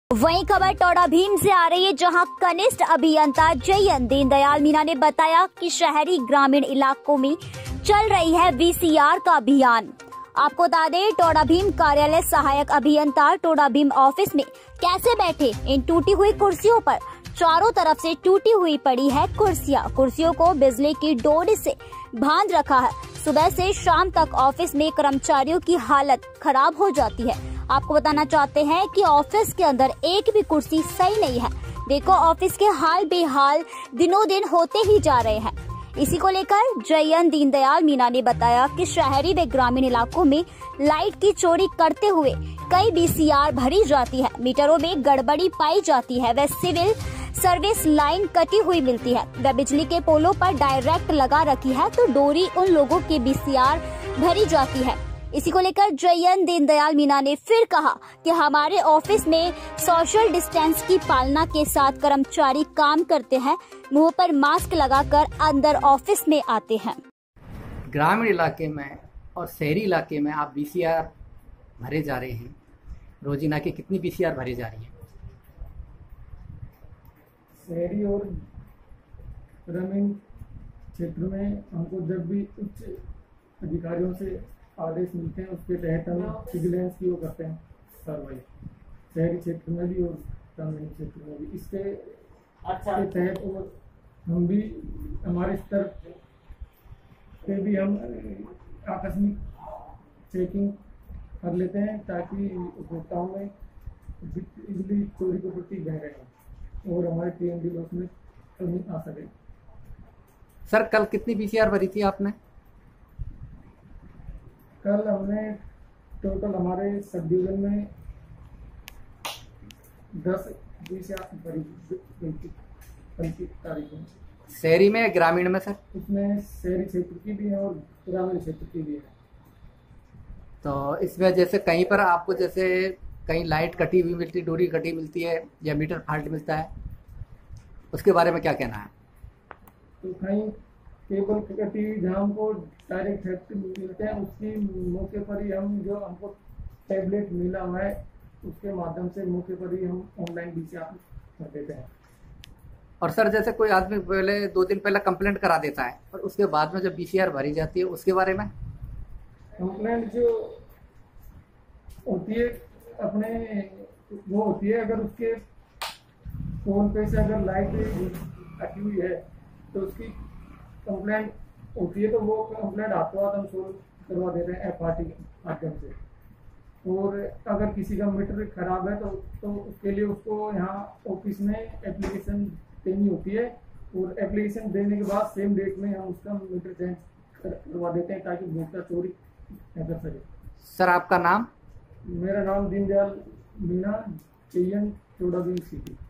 वहीं खबर टोडा भीम से आ रही है, जहां कनिष्ठ अभियंता जयंत दीनदयाल मीना ने बताया कि शहरी ग्रामीण इलाकों में चल रही है वीसीआर का अभियान। आपको बता दें, टोडा भीम कार्यालय सहायक अभियंता टोडा भीम ऑफिस में कैसे बैठे इन टूटी हुई कुर्सियों पर। चारों तरफ से टूटी हुई पड़ी है कुर्सियों को बिजली की डोरी से बांध रखा है। सुबह से शाम तक ऑफिस में कर्मचारियों की हालत खराब हो जाती है। आपको बताना चाहते हैं कि ऑफिस के अंदर एक भी कुर्सी सही नहीं है। देखो, ऑफिस के हाल बेहाल दिनों दिन होते ही जा रहे हैं। इसी को लेकर जयंत दीनदयाल मीना ने बताया कि शहरी व ग्रामीण इलाकों में लाइट की चोरी करते हुए कई वीसीआर भरी जाती है, मीटरों में गड़बड़ी पाई जाती है, व सिविल सर्विस लाइन कटी हुई मिलती है, व बिजली के पोलों पर डायरेक्ट लगा रखी है तो डोरी उन लोगों के वीसीआर भरी जाती है। इसी को लेकर जयंत दीनदयाल मीना ने फिर कहा कि हमारे ऑफिस में सोशल डिस्टेंस की पालना के साथ कर्मचारी काम करते हैं, मुंह पर मास्क लगाकर अंदर ऑफिस में आते हैं। ग्रामीण इलाके में और शहरी इलाके में आप वीसीआर भरे जा रहे हैं, रोजीना की कितनी वीसीआर भरी जा रही है? शहरी और ग्रामीण क्षेत्र में हमको जब भी उच्च अधिकारियों से आदेश मिलते हैं, उसके तहत हम विजिलेंस की वो करते हैं कार्रवाई, शहरी क्षेत्र में भी और ग्रामीण क्षेत्र में भी। इसके के तहत और हम भी हमारे स्तर पे भी हम आकस्मिक चेकिंग कर लेते हैं ताकि उपभोक्ताओं में बिजली चोरी के प्रति बह रहे और हमारे TMD लॉस में कमी आ सके। सर, कल कितनी वीसीआर भरी थी आपने? कल हमने टोटल हमारे सब डिवीजन में 10 वीसीआर भरी कल की तारीख में। शहरी में या ग्रामीण में सर? इसमें शहरी क्षेत्र की भी है और ग्रामीण क्षेत्र की भी है। तो इसमें जैसे कहीं पर आपको जैसे कहीं लाइट कटी हुई मिलती, डोरी कटी मिलती है या मीटर फॉल्ट मिलता है, उसके बारे में क्या कहना है? तो कहीं केबल कटी हुई जहाँ हमको डायरेक्ट थेफ्ट मिलते हैं, उसकी मौके पर ही हम जो हमको टैबलेट मिला हुआ है उसके माध्यम से मौके पर ही हम ऑनलाइन वीसीआर कर देते हैं। और सर, जैसे कोई आदमी पहले 2 दिन पहले कंप्लेंट करा देता है और उसके बाद में जब वीसीआर भरी जाती है, उसके बारे में? कंप्लेंट जो होती है अपने वो होती है, अगर उसके फोन पे से अगर लाइट कटी हुई है तो उसकी कंप्लेंट होती है, तो वो कंप्लेंट हाथों हाथ हम सोल्व करवा देते हैं FRT के माध्यम से। और अगर किसी का मीटर खराब है तो उसके लिए उसको यहाँ ऑफिस में एप्लीकेशन देनी होती है और एप्लीकेशन देने के बाद सेम डेट में हम उसका मीटर चेंज करवा देते हैं ताकि उपभोक्ता चोरी न कर सके। सर, आपका नाम? मेरा नाम दीनदयाल मीना, जयंत, टोडा भीम सिटी।